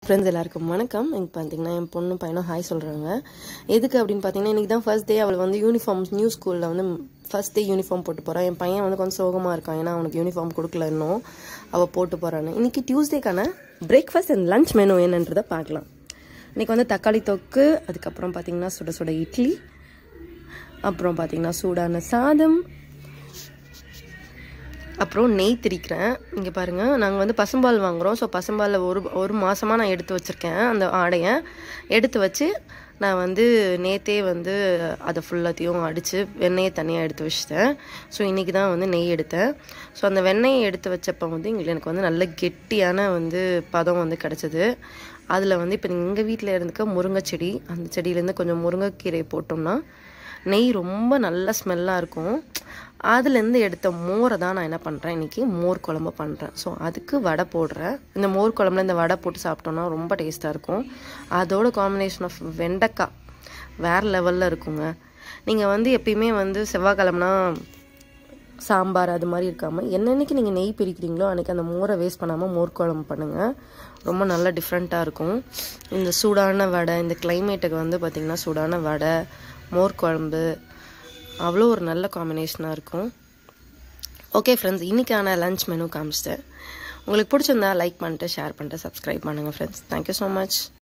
Friends எல்லாருக்கும் வணக்கம். இங்கே பார்த்தீங்கன்னா என் பொண்ணு பையனும் ஹாய் சொல்கிறாங்க. எதுக்கு அப்படின்னு பார்த்தீங்கன்னா இன்றைக்கி தான் ஃபர்ஸ்ட் டே அவள் வந்து யூனிஃபார்ம் நியூ ஸ்கூலில் வந்து ஃபர்ஸ்ட் டே யூனிஃபார்ம் போட்டு போகிறான். என் பையன் வந்து கொஞ்சம் சோகமாக இருக்கான், ஏன்னா அவனுக்கு யூனிஃபார்ம் கொடுக்கல இன்னும், அவள் போட்டு போகிறான்னு. இன்றைக்கி டியூஸ்டேக்கான பிரேக்ஃபாஸ்ட் அண்ட் லஞ்ச் மெனு என்னன்றதை பார்க்கலாம். இன்றைக்கி வந்து தக்காளி தொக்கு, அதுக்கப்புறம் பார்த்திங்கன்னா சுட சுட இட்லி, அப்புறம் பார்த்திங்கன்னா சூடான சாதம், அப்புறம் நெய் திரிக்கிறேன். இங்கே பாருங்கள், நாங்கள் வந்து பசும்பால் வாங்குகிறோம். ஸோ பசும்பாலில் ஒரு மாதமாக நான் எடுத்து வச்சுருக்கேன். அந்த ஆடையை எடுத்து வச்சு நான் வந்து நேற்றே வந்து அதை ஃபுல்லாத்தையும் அடித்து வெண்ணெயை தனியாக எடுத்து வச்சுட்டேன். ஸோ இன்றைக்கி தான் வந்து நெய் எடுத்தேன். ஸோ அந்த வெண்ணெயை எடுத்து வச்சப்போ வந்து எனக்கு வந்து நல்ல கெட்டியான வந்து பதம் வந்து கிடச்சிது. அதில் வந்து இப்போ எங்கள் வீட்டில் இருந்துக்க முருங்கை செடி, அந்த செடியிலேருந்து கொஞ்சம் முருங்கைக்கீரை போட்டோம்னா நெய் ரொம்ப நல்ல ஸ்மெல்லாக இருக்கும். அதுலேருந்து எடுத்த மோரை தான் நான் என்ன பண்ணுறேன், இன்றைக்கி மோர் குழம்பு பண்ணுறேன். ஸோ அதுக்கு வடை போடுறேன். இந்த மோர் குழம்புல இந்த வடை போட்டு சாப்பிட்டோன்னா ரொம்ப டேஸ்ட்டாக இருக்கும். அதோட காம்பினேஷன் ஆஃப் வெண்டைக்காய் வேறு லெவலில் இருக்குங்க. நீங்கள் வந்து எப்பயுமே வந்து செவ்வாய்க்கிழமைனா சாம்பார் அது மாதிரி இருக்காமல் என்னன்னைக்கு நீங்கள் நெய் பிரிக்கிறீங்களோ அன்றைக்கி அந்த மோரை வேஸ்ட் பண்ணாமல் மோர் குழம்பு பண்ணுங்கள். ரொம்ப நல்லா டிஃப்ரெண்ட்டாக இருக்கும். இந்த சூடான வடை, இந்த கிளைமேட்டுக்கு வந்து பார்த்திங்கன்னா சூடான வடை, மோர் குழம்பு அவ்வளோ ஒரு நல்ல காம்பினேஷனாக இருக்கும். ஓகே ஃப்ரெண்ட்ஸ், இன்றைக்கான லன்ச் மெனு காமிச்சிட்டேன். உங்களுக்கு பிடிச்சிருந்தா லைக் பண்ணிட்டு, ஷேர் பண்ணிட்டு, சப்ஸ்கிரைப் பண்ணுங்கள் ஃப்ரெண்ட்ஸ். Thank you so much.